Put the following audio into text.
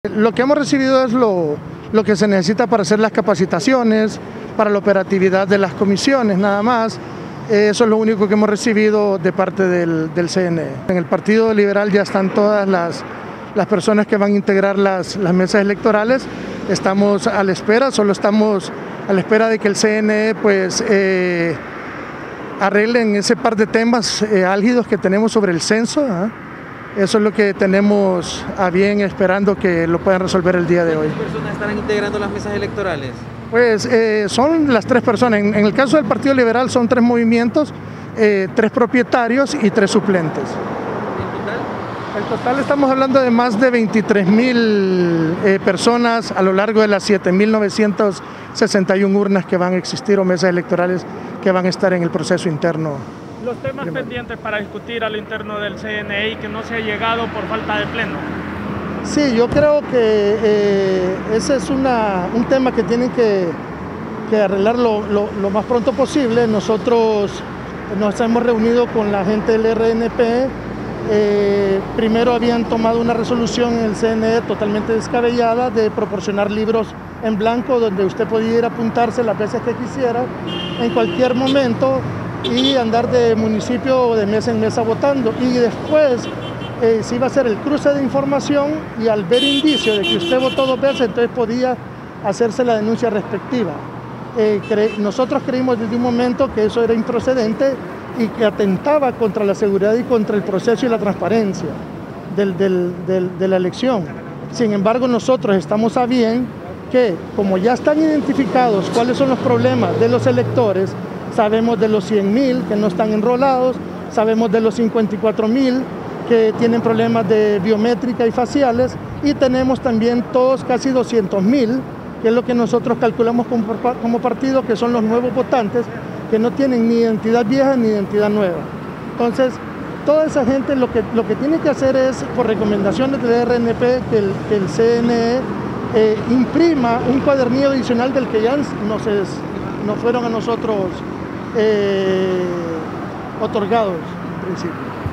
Lo que hemos recibido es lo que se necesita para hacer las capacitaciones, para la operatividad de las comisiones, nada más. Eso es lo único que hemos recibido de parte del CNE. En el Partido Liberal ya están todas las personas que van a integrar las mesas electorales. Estamos a la espera, solo estamos a la espera de que el CNE pues arreglen ese par de temas álgidos que tenemos sobre el censo. Eso es lo que tenemos a bien, esperando que lo puedan resolver el día de hoy. ¿Cuántas personas estarán integrando las mesas electorales? Pues son las 3 personas. En el caso del Partido Liberal son 3 movimientos, 3 propietarios y 3 suplentes. ¿En En total estamos hablando de más de 23.000 personas a lo largo de las 7.961 urnas que van a existir o mesas electorales que van a estar en el proceso interno. Los temas pendientes para discutir a lo interno del CNE y que no se ha llegado por falta de pleno. Sí, yo creo que ese es un tema que tienen que arreglar lo más pronto posible. Nosotros nos hemos reunido con la gente del RNP. Primero habían tomado una resolución en el CNE totalmente descabellada de proporcionar libros en blanco donde usted podía ir a apuntarse las veces que quisiera, en cualquier momento, y andar de municipio o de mesa en mesa votando. Y después se iba a hacer el cruce de información y al ver indicio de que usted votó 2 veces, entonces podía hacerse la denuncia respectiva. Nosotros creímos desde un momento que eso era improcedente y que atentaba contra la seguridad y contra el proceso y la transparencia de la elección. Sin embargo, nosotros estamos a bien que, como ya están identificados cuáles son los problemas de los electores, sabemos de los 100.000 que no están enrolados, sabemos de los 54.000 que tienen problemas de biométrica y faciales, y tenemos también todos casi 200.000, que es lo que nosotros calculamos como partido, que son los nuevos votantes, que no tienen ni identidad vieja ni identidad nueva. Entonces, toda esa gente lo que tiene que hacer es, por recomendaciones del RNP, que el CNE imprima un cuadernillo adicional del que ya nos fueron a nosotros otorgados en principio.